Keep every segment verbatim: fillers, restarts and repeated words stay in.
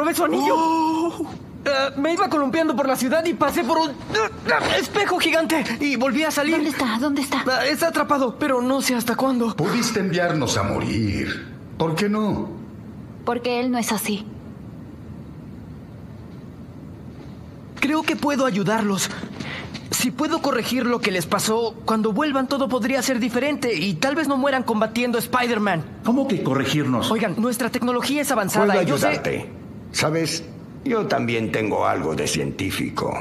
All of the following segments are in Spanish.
robé su anillo. Oh. Uh, me iba columpiando por la ciudad y pasé por un uh, espejo gigante y volví a salir. ¿Dónde está? ¿Dónde está? Uh, está atrapado, pero no sé hasta cuándo. Pudiste enviarnos a morir. ¿Por qué no? Porque él no es así. Creo que puedo ayudarlos. Si puedo corregir lo que les pasó, cuando vuelvan todo podría ser diferente y tal vez no mueran combatiendo a Spider-Man. ¿Cómo que corregirnos? Oigan, nuestra tecnología es avanzada. Puedo y yo ayudarte. sé... ¿Sabes? Yo también tengo algo de científico.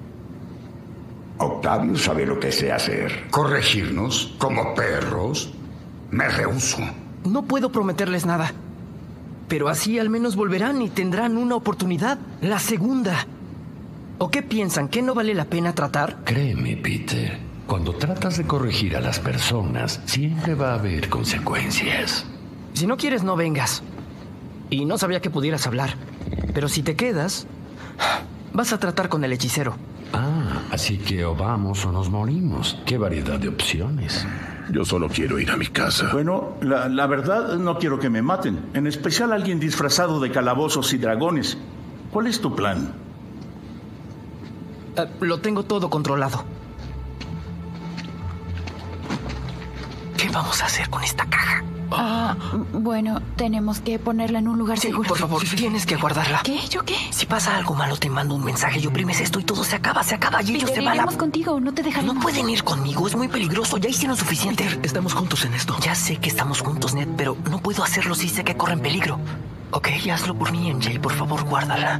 Octavio sabe lo que sé hacer. ¿Corregirnos como perros? Me rehúso. No puedo prometerles nada. Pero así al menos volverán y tendrán una oportunidad. La segunda. ¿O qué piensan? ¿Que no vale la pena tratar? Créeme, Peter. Cuando tratas de corregir a las personas, siempre va a haber consecuencias. Si no quieres, no vengas. Y no sabía que pudieras hablar. Pero si te quedas, vas a tratar con el hechicero. Ah, así que o vamos o nos morimos. Qué variedad de opciones. Yo solo quiero ir a mi casa. Bueno, la, la verdad no quiero que me maten. En especial alguien disfrazado de calabozos y dragones. ¿Cuál es tu plan? Uh, lo tengo todo controlado. ¿Qué vamos a hacer con esta caja? Ah, bueno, tenemos que ponerla en un lugar Sí, seguro. por favor, tienes que guardarla. ¿Qué? ¿Yo qué? Si pasa algo malo, te mando un mensaje y oprimes esto y todo se acaba, se acaba y ellos Peter, se van a... iremos contigo, no te dejaremos. No pueden ir conmigo, es muy peligroso. Ya hicieron suficiente. Peter, estamos juntos en esto. Ya sé que estamos juntos, Ned, pero no puedo hacerlo si sé que corren peligro. Ok, hazlo por mí, M J. Por favor, guárdala.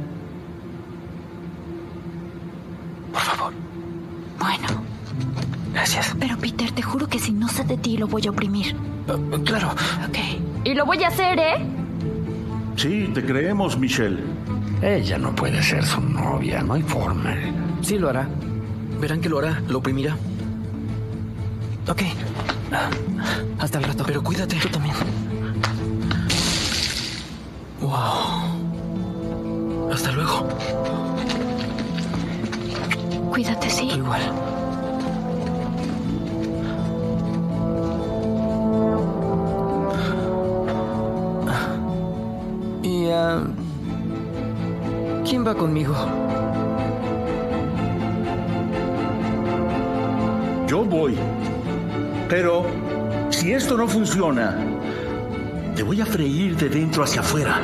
Por favor. Bueno. Gracias. Pero Peter, te juro que si no sé de ti, lo voy a oprimir. Uh, claro. Ok. Y lo voy a hacer, ¿eh? Sí, te creemos, Michelle. Ella no puede ser su novia, no hay forma. Sí lo hará. Verán que lo hará, lo oprimirá. Ok. Uh, hasta el rato. Pero cuídate. Tú también. Wow. Hasta luego. Cuídate, sí. Igual. Y... Uh, ¿quién va conmigo? Yo voy. Pero si esto no funciona, te voy a freír de dentro hacia afuera.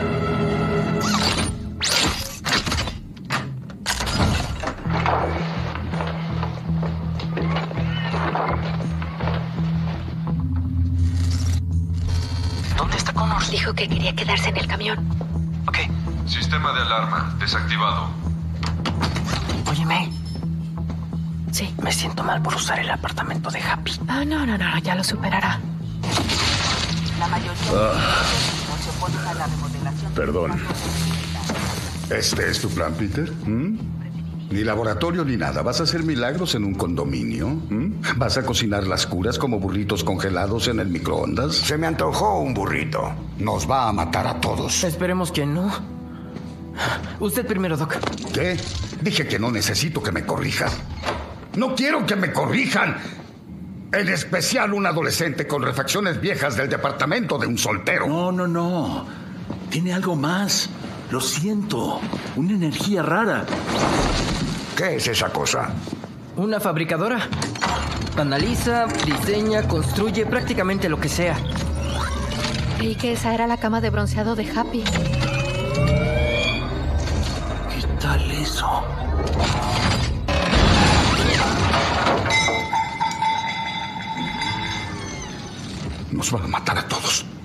¿Dónde está Connor? Dijo que quería quedarse en el camión. Ok. Sistema de alarma desactivado. Oye, May. Sí. Me siento mal por usar el apartamento de Happy. Ah, no, no, no, ya lo superará. La mayoría Ah. no se oponen a la remodelación. Perdón. ¿Este es tu plan, Peter? ¿Mm? Ni laboratorio ni nada. ¿Vas a hacer milagros en un condominio? ¿Mm? ¿Vas a cocinar las curas como burritos congelados en el microondas? Se me antojó un burrito. Nos va a matar a todos. Esperemos que no. Usted primero, Doc. ¿Qué? Dije que no necesito que me corrijan. No quiero que me corrijan. En especial un adolescente con refacciones viejas del departamento de un soltero. No, no, no. Tiene algo más. Lo siento. Una energía rara. ¿Qué es esa cosa? Una fabricadora. Analiza, diseña, construye prácticamente lo que sea. Creí que esa era la cama de bronceado de Happy. ¿Qué tal eso? Nos van a matar a todos.